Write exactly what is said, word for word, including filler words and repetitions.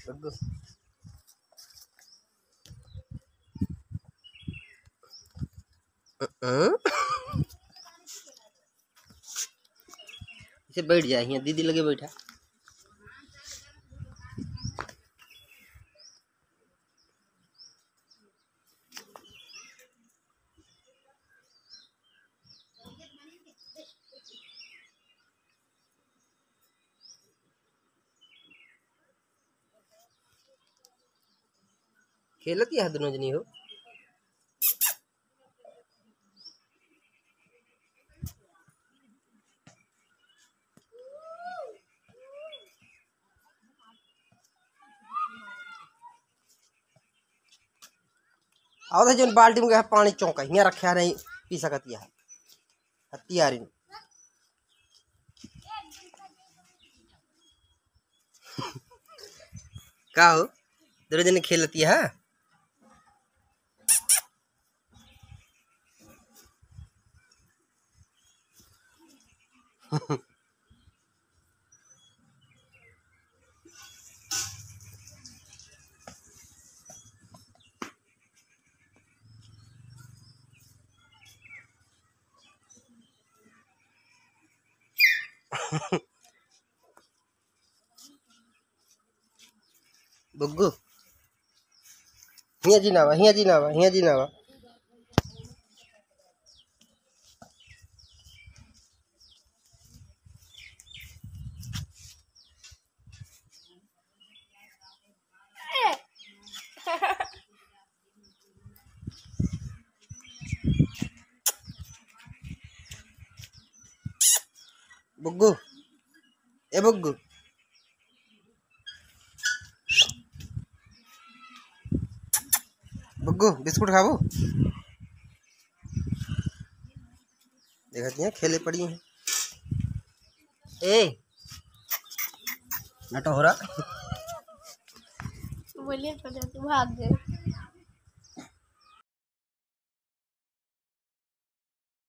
बग्गू इसे बैठ जाए यहाँ दीदी लगे बैठा। खेलती है दोनों जनी हो। आओ तो जो बाल्टी में पानी चौंका यहाँ रखा नहीं पी सकती है हत्यारी का हो दोनों जने खेलती है। बग्गू हिया जी नावा हिया जी नावा हिया जी नावा बग्गू ए बग्गू बग्गू बिस्कुट खाबो देखती हैं खेले पड़ी हैं। ए नटो हो रहा बोलिए तो भाग गए।